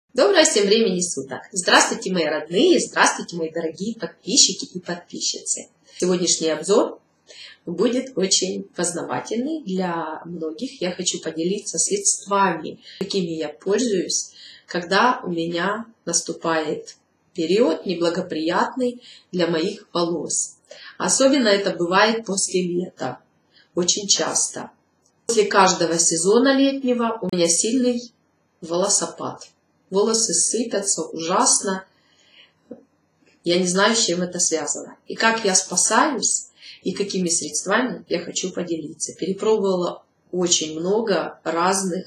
Доброго всем времени суток! Здравствуйте, мои родные, здравствуйте, мои дорогие подписчики и подписчицы. Сегодняшний обзор будет очень познавательный для многих. Я хочу поделиться средствами, какими я пользуюсь, когда у меня наступает период неблагоприятный для моих волос. Особенно это бывает после лета, очень часто. После каждого сезона летнего у меня сильный волосопад. Волосы сыпятся ужасно. Я не знаю, с чем это связано. И как я спасаюсь, и какими средствами я хочу поделиться. Перепробовала очень много разных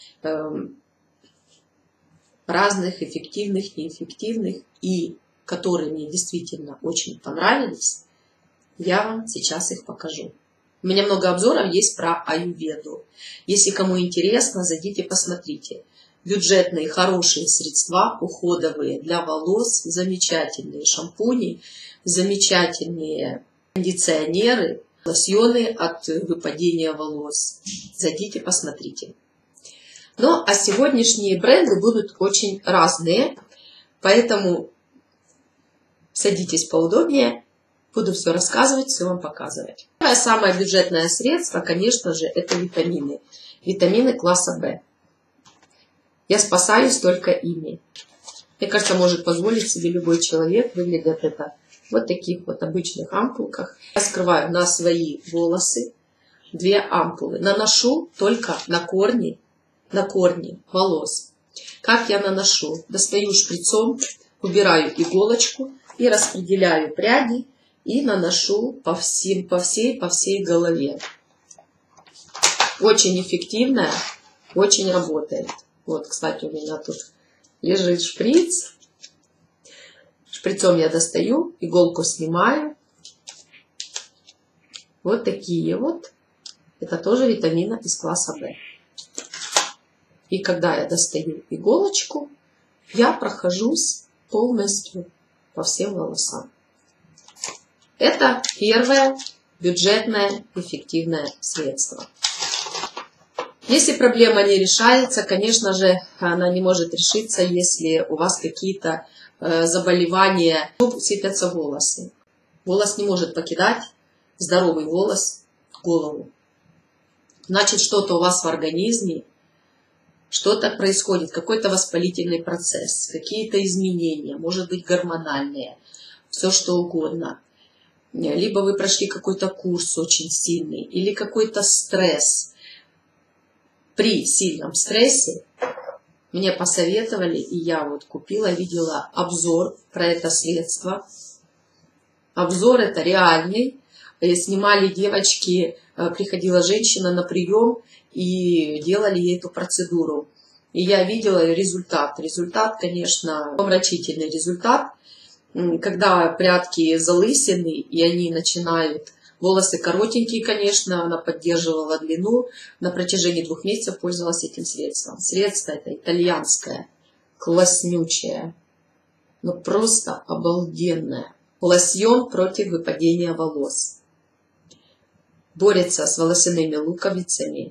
эффективных, неэффективных, и которые мне действительно очень понравились. Я вам сейчас их покажу. У меня много обзоров есть про аюрведу. Если кому интересно, зайдите, посмотрите. Бюджетные, хорошие средства, уходовые для волос, замечательные шампуни, замечательные кондиционеры, лосьоны от выпадения волос. Зайдите, посмотрите. Ну, а сегодняшние бренды будут очень разные, поэтому садитесь поудобнее, буду все рассказывать, все вам показывать. Первое, самое бюджетное средство, конечно же, это витамины. Витамины класса В. Я спасаюсь только ими. Мне кажется, может позволить себе любой человек. Выглядит это вот таких вот обычных ампулках. Я скрываю на свои волосы 2 ампулы. Наношу только на корни волос. Как я наношу? Достаю шприцом, убираю иголочку и распределяю пряди и наношу по всей голове. Очень эффективно, очень работает. Вот, кстати, у меня тут лежит шприц. Шприцом я достаю, иголку снимаю. Вот такие вот. Это тоже витамины из класса В. И когда я достаю иголочку, я прохожусь полностью по всем волосам. Это первое бюджетное эффективное средство. Если проблема не решается, конечно же, она не может решиться, если у вас какие-то заболевания, сыпятся волосы. Волос не может покидать, здоровый волос, голову. Значит, что-то у вас в организме, что-то происходит, какой-то воспалительный процесс, какие-то изменения, может быть гормональные, все что угодно. Либо вы прошли какой-то курс очень сильный, или какой-то стресс. При сильном стрессе мне посоветовали, и я вот купила, видела обзор про это средство. Обзор это реальный. Снимали девочки, приходила женщина на прием и делали ей эту процедуру. И я видела результат. Результат, конечно, помрачительный результат. Когда прядки залысины, и они начинают... Волосы коротенькие, конечно, она поддерживала длину. На протяжении 2 месяцев пользовалась этим средством. Средство это итальянское, класснючее, но просто обалденное. Лосьон против выпадения волос. Борется с волосяными луковицами.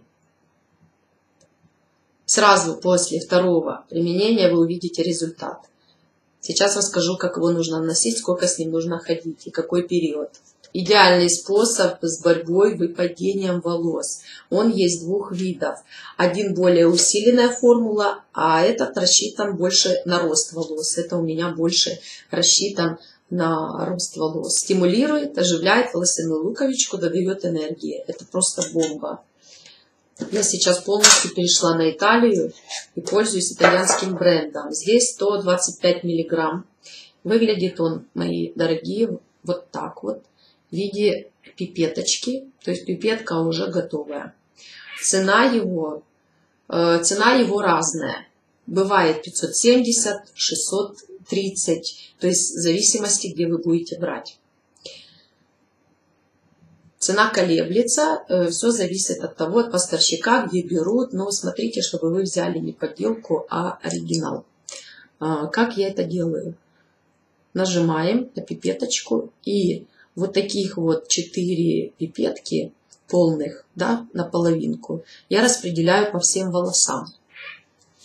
Сразу после 2-го применения вы увидите результат. Сейчас расскажу, как его нужно наносить, сколько с ним нужно ходить и какой период. Идеальный способ с борьбой выпадением волос. Он есть 2 видов. Один более усиленная формула, а этот рассчитан больше на рост волос. Это у меня больше рассчитан на рост волос. Стимулирует, оживляет волосяную луковичку, додает энергии. Это просто бомба. Я сейчас полностью перешла на Италию и пользуюсь итальянским брендом. Здесь 125 миллиграмм. Выглядит он, мои дорогие, вот так вот. В виде пипеточки, то есть пипетка уже готовая. Цена его разная. Бывает 570, 630, то есть в зависимости, где вы будете брать. Цена колеблется, все зависит от того, от поставщика, где берут. Но смотрите, чтобы вы взяли не подделку, а оригинал. Как я это делаю? Нажимаем на пипеточку и... Вот таких вот 4 пипетки полных, да, на половинку, я распределяю по всем волосам.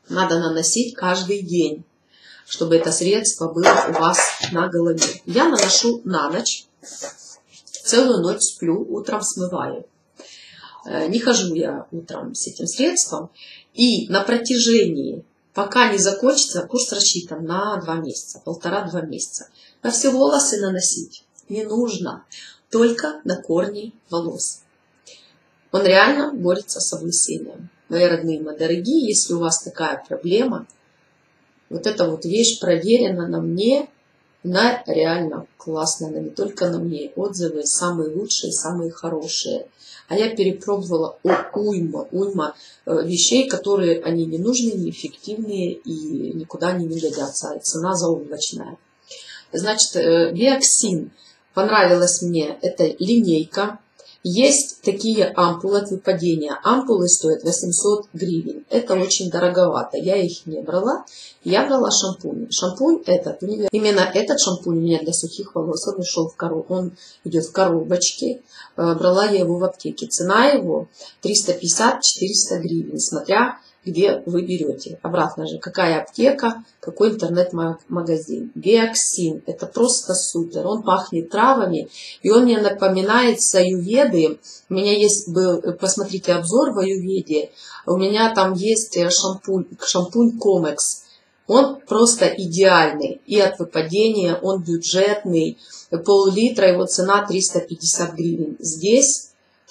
надо наносить каждый день, чтобы это средство было у вас на голове. Я наношу на ночь, целую ночь сплю, утром смываю. Не хожу я утром с этим средством. И на протяжении, пока не закончится, курс рассчитан на 2 месяца, 1,5-2 месяца. На все волосы наносить не нужно, только на корни волос. Он реально борется с облысением. Мои родные, мои дорогие, если у вас такая проблема, вот эта вот вещь проверена на мне, она реально классная, она не только на мне. Отзывы самые лучшие, самые хорошие. А я перепробовала уйма вещей, которые они не нужны, неэффективные и никуда они не годятся. А цена заоблачная. Значит, Биоксин. Понравилась мне эта линейка. Есть такие ампулы от выпадения. Ампулы стоят 800 гривен. Это очень дороговато. Я их не брала. Я брала шампунь. Шампунь этот, именно этот шампунь у меня для сухих волос. Он идет в коробочке. Брала я его в аптеке. Цена его 350-400 гривен, смотря где вы берете. Обратно же, какая аптека, какой интернет-магазин. Биоксин. Это просто супер. Он пахнет травами. И он мне напоминает с аюведы. У меня есть был, посмотрите обзор в аюведе. У меня там есть шампунь Комекс. Он просто идеальный. И от выпадения он бюджетный. Пол-литра, его цена 350 гривен. Здесь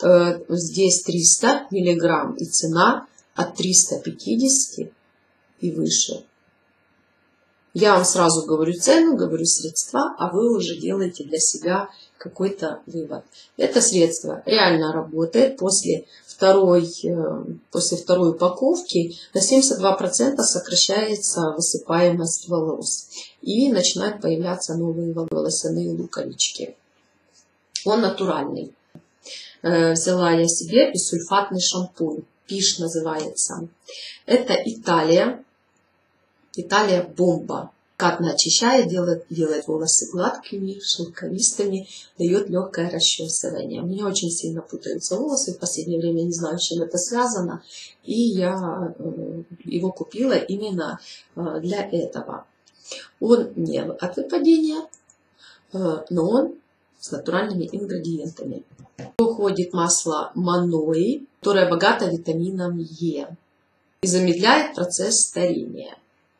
300 миллиграмм. И цена от 350 и выше. Я вам сразу говорю цену, говорю средства, а вы уже делаете для себя какой-то вывод. Это средство реально работает после второй упаковки на 72% сокращается высыпаемость волос. И начинают появляться новые волосяные луковички. Он натуральный. Взяла я себе бисульфатный шампунь. Пиш называется. Это Италия. Италия бомба. Катно очищает, делает волосы гладкими, шелковистыми, дает легкое расчесывание. У меня очень сильно путаются волосы в последнее время, не знаю, с чем это связано. И я его купила именно для этого. Он не от выпадения, но он с натуральными ингредиентами. Уходит масло Манои, которое богато витамином Е и замедляет процесс старения.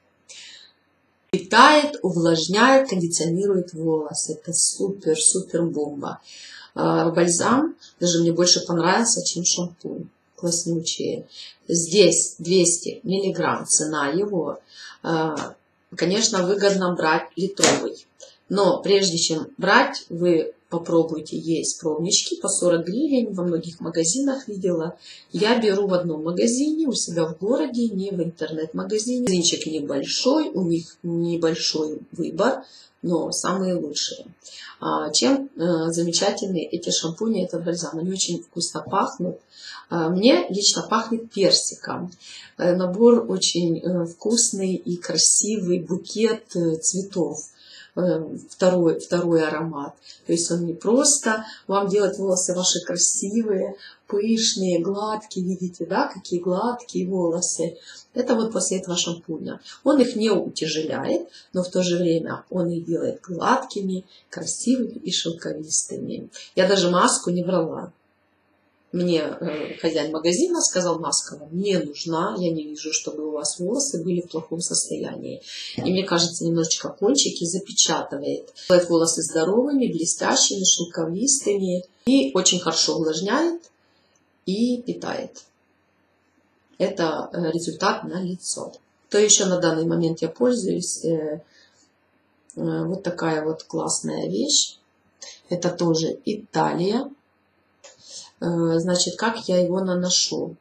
Питает, увлажняет, кондиционирует волосы. Это супер бомба. Бальзам даже мне больше понравился, чем шампунь. Класснючие. Здесь 200 миллиграмм цена его. Конечно, выгодно брать литровый. Но прежде чем брать, вы попробуйте, есть пробнички по 40 гривен, во многих магазинах видела. Я беру в одном магазине у себя в городе, не в интернет-магазине. Магазинчик небольшой, у них небольшой выбор, но самые лучшие. Чем замечательны эти шампуни, этот бальзам? Они очень вкусно пахнут. Мне лично пахнет персиком. Набор очень вкусный и красивый, букет цветов. Второй аромат. То есть он не просто вам делает волосы ваши красивые, пышные, гладкие. Видите, да, какие гладкие волосы. Это вот после этого шампуня. Он их не утяжеляет, но в то же время он их делает гладкими, красивыми и шелковистыми. Я даже маску не брала. Мне хозяин магазина сказал: маска вам не нужна, я не вижу, чтобы у вас волосы были в плохом состоянии. И мне кажется, немножечко кончики запечатывает. Делает волосы здоровыми, блестящими, шелковистыми. И очень хорошо увлажняет и питает. Это результат на лицо. То еще на данный момент я пользуюсь. Вот такая вот классная вещь. Это тоже Италия. Значит, как я его наношу?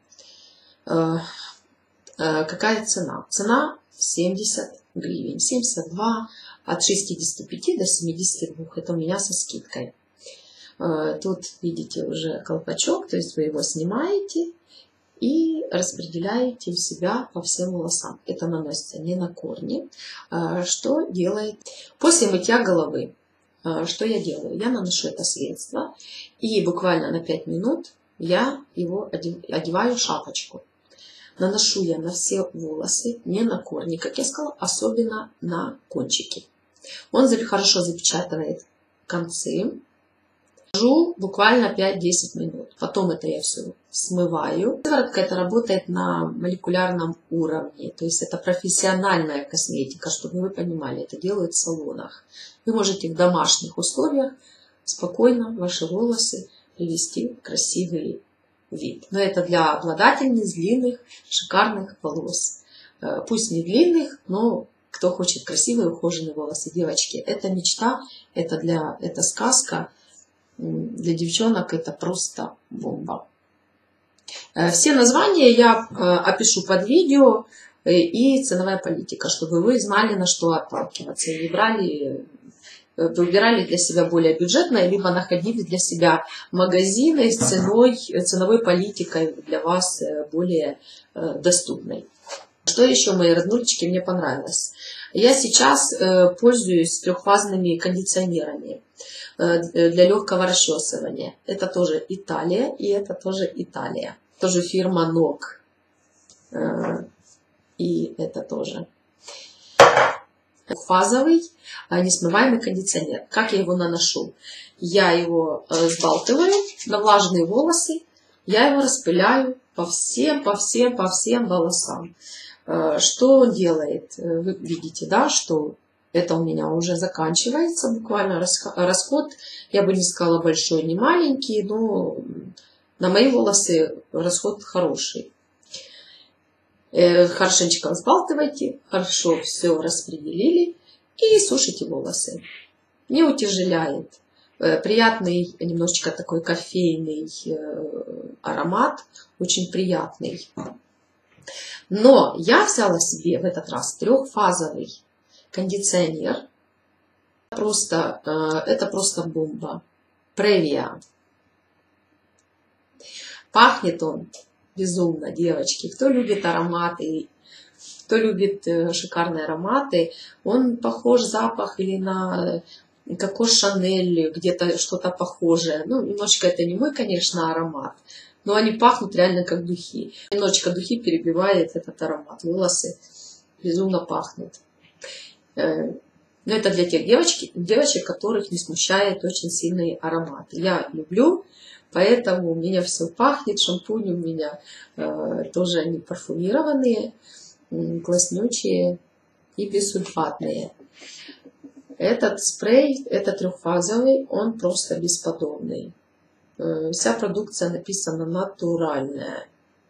Какая цена? Цена 70 гривен. 72, от 65 до 72. Это у меня со скидкой. Тут видите уже колпачок, то есть вы его снимаете и распределяете у себя по всем волосам. Это наносится не на корни. Что делает? После мытья головы. Что я делаю? Я наношу это средство и буквально на 5 минут я его одеваю в шапочку. Наношу я на все волосы, не на корни, как я сказала, особенно на кончики. Он хорошо запечатывает концы. Держу буквально 5-10 минут. Потом это я все смываю. Сыворотка это работает на молекулярном уровне. То есть это профессиональная косметика, чтобы вы понимали. Это делают в салонах. Вы можете в домашних условиях спокойно ваши волосы привести в красивый вид. Но это для обладательниц длинных, шикарных волос. Пусть не длинных, но кто хочет красивые ухоженные волосы, девочки, это мечта, это сказка. Для девчонок это просто бомба. Все названия я опишу под видео и ценовая политика, чтобы вы знали, на что отталкиваться. И выбирали для себя более бюджетное, либо находили для себя магазины с ценовой политикой для вас более доступной. Что еще, мои роднулечки, мне понравилось? Я сейчас пользуюсь трехфазными кондиционерами для легкого расчесывания. Это тоже Италия, и это тоже Италия. Тоже фирма Ног. И это тоже фазовый несмываемый кондиционер. Как я его наношу? Я его сбалтываю на влажные волосы, я его распыляю по всем волосам. Что он делает? Вы видите, да, что это у меня уже заканчивается, буквально расход, я бы не сказала большой, не маленький, но на мои волосы расход хороший. Хорошенечко взбалтывайте, хорошо все распределили и сушите волосы. Не утяжеляет. Приятный, немножечко такой кофейный аромат, очень приятный. Но я взяла себе в этот раз трехфазовый кондиционер. Это просто бомба. Превия. Пахнет он безумно, девочки. Кто любит ароматы, кто любит шикарные ароматы, он похож запах или на Коко Шанель, где-то что-то похожее. Ну, немножечко это не мой, конечно, аромат, но они пахнут реально как духи. Немножечко духи перебивает этот аромат. Волосы безумно пахнут. Но это для тех девочек, которых не смущает очень сильный аромат. Я люблю, поэтому у меня все пахнет. Шампуни у меня тоже они парфюмированные, класснючие и бессульфатные. Этот спрей, это трехфазовый, он просто бесподобный. Вся продукция написана натуральная.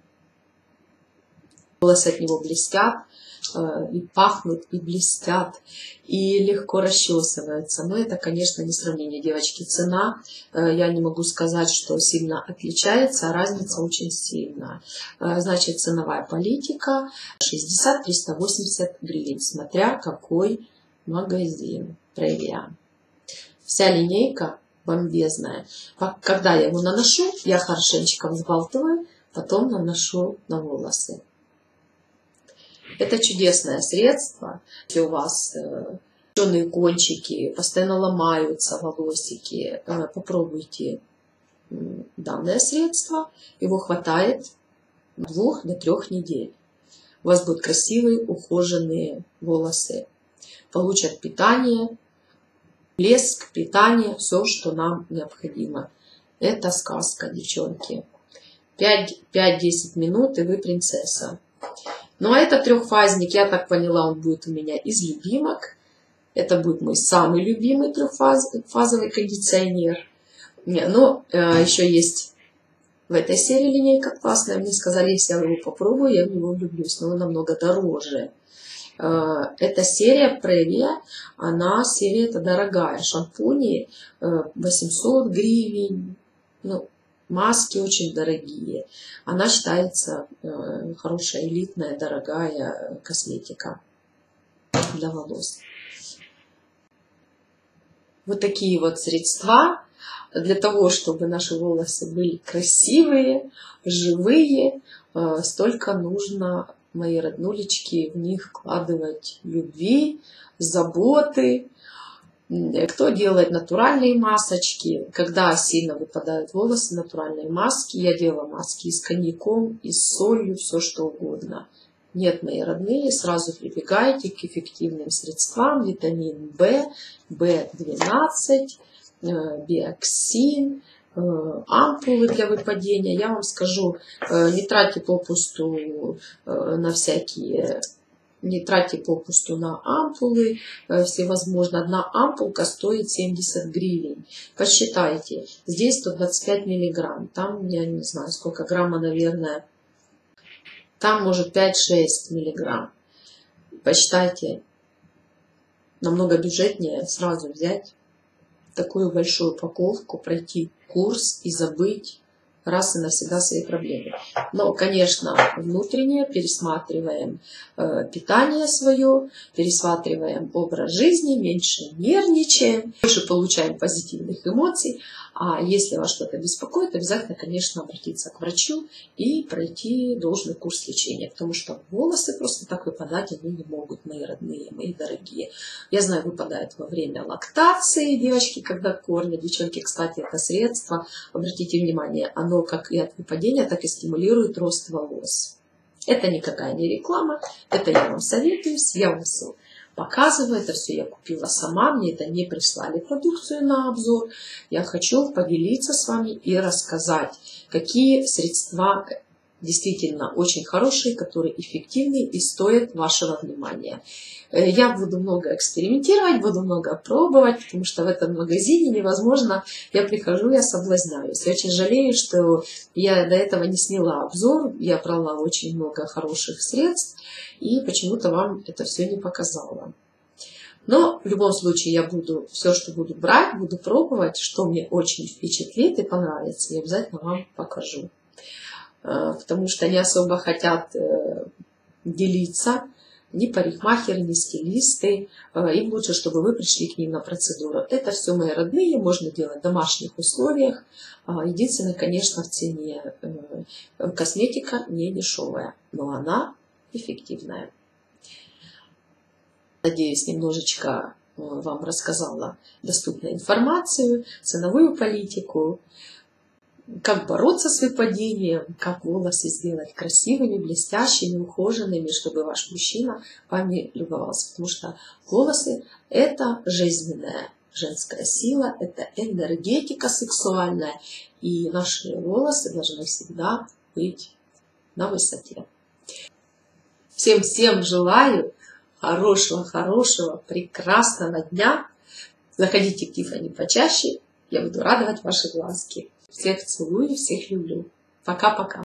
Волосы от него блестят, и пахнут, и блестят, и легко расчесываются. Но это, конечно, не сравнение, девочки. Цена, я не могу сказать, что сильно отличается, а разница очень сильная. Значит, ценовая политика 60-380 гривен, смотря какой магазин. Превия. Вся линейка бомбезная. Когда я его наношу, я хорошенечко взбалтываю, потом наношу на волосы. Это чудесное средство. Если у вас черные кончики, постоянно ломаются волосики, попробуйте данное средство. Его хватает 2 до 3 недель. У вас будут красивые, ухоженные волосы. Получат питание, блеск, питание, все, что нам необходимо. Это сказка, девчонки. 5-10 минут, и вы принцесса. Ну, а этот трехфазник, я так поняла, он будет у меня из любимок. Это будет мой самый любимый трехфазовый кондиционер. Но еще есть в этой серии линейка классная. Мне сказали, если я его попробую, я в него влюблюсь. Но он намного дороже. Эта серия Previa, она серия-то дорогая. Шампуни 800 гривен. Ну, маски очень дорогие. Она считается хорошая, элитная, дорогая косметика для волос. Вот такие вот средства для того, чтобы наши волосы были красивые, живые. Столько нужно, мои роднулечки, в них вкладывать любви, заботы. Кто делает натуральные масочки, когда сильно выпадают волосы, натуральные маски. Я делала маски и с коньяком, и с солью, все что угодно. Нет, мои родные, сразу прибегайте к эффективным средствам. Витамин В, В12, биоксин, ампулы для выпадения. Я вам скажу, не тратьте попусту на всякие... Не тратьте попусту на ампулы всевозможно. Одна ампулка стоит 70 гривен. Посчитайте. Здесь 125 миллиграмм. Там, я не знаю, сколько грамма, наверное. Там, может, 5-6 миллиграмм. Посчитайте. Намного бюджетнее сразу взять такую большую упаковку, пройти курс и забыть раз и навсегда свои проблемы. Но, конечно, внутренне пересматриваем питание свое, пересматриваем образ жизни, меньше нервничаем, больше получаем позитивных эмоций. А если вас что-то беспокоит, обязательно, конечно, обратиться к врачу и пройти должный курс лечения. Потому что волосы просто так выпадать они не могут, мои родные, мои дорогие. Я знаю, выпадает во время лактации девочки, когда кормят. Девчонки, кстати, это средство, обратите внимание, оно как и от выпадения, так и стимулирует рост волос. Это никакая не реклама, это я вам советуюсь, я вам все показываю, это все я купила сама, мне это не прислали продукцию на обзор. Я хочу поделиться с вами и рассказать, какие средства действительно очень хорошие, которые эффективны и стоят вашего внимания. Я буду много экспериментировать, буду много пробовать, потому что в этом магазине невозможно. Я прихожу, я соблазняюсь. Я очень жалею, что я до этого не сняла обзор. Я брала очень много хороших средств и почему-то вам это все не показала. Но в любом случае я буду все, что буду брать, буду пробовать, что мне очень впечатлит и понравится, я обязательно вам покажу. Потому что не особо хотят делиться ни парикмахеры, ни стилисты. Им лучше, чтобы вы пришли к ним на процедуру. Это все мои родные, можно делать в домашних условиях. Единственное, конечно, в цене косметика не дешевая, но она эффективная. Надеюсь, немножечко вам рассказала доступную информацию, ценовую политику, как бороться с выпадением, как волосы сделать красивыми, блестящими, ухоженными, чтобы ваш мужчина вами любовался. Потому что волосы – это жизненная женская сила, это энергетика сексуальная. И наши волосы должны всегда быть на высоте. Всем желаю хорошего, прекрасного дня. Заходите к Тиффани почаще. Я буду радовать ваши глазки. Всех целую, всех люблю. Пока-пока.